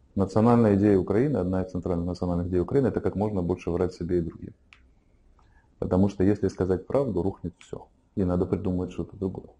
Национальная идея Украины, одна из центральных национальных идей Украины, это как можно больше врать себе и другим. Потому что если сказать правду, рухнет все. И надо придумать что-то другое.